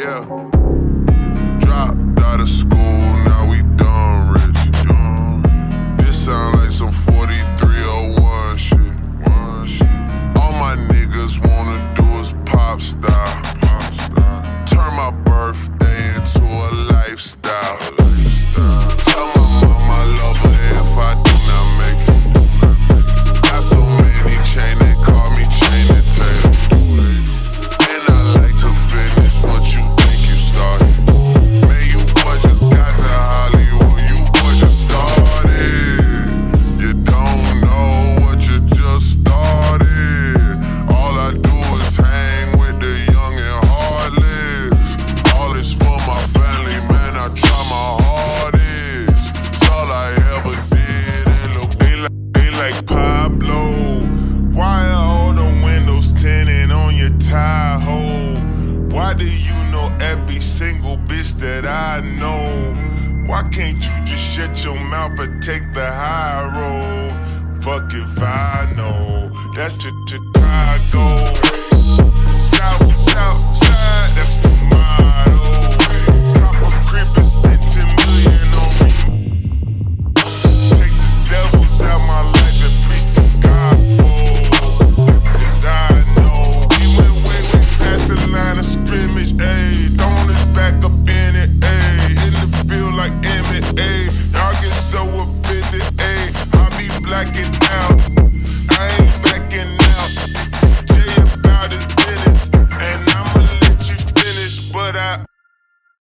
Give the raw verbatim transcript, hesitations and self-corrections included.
Yeah. Dropped out of school, now we done rich. This sound like some forty-three oh one shit. All my niggas wanna do is pop style. Turn my birthday into a lifestyle. Tell my mom I love her if I do not make it. Got so many chain, they call me chain and tail. And I like to finish what you think you started. Man, you boys just got to Hollywood, you boys just started. You don't know what you just started. All I do is hang with the young and heartless. All is for my family, man, I try my hardest. It's all I ever did, and look, they like, they like Pablo. Why are all the windows tinted on your Tahoe? Why do you know every single bitch that I know? Why can't you just shut your mouth and take the high road? Fuck if I know, that's the Chicago.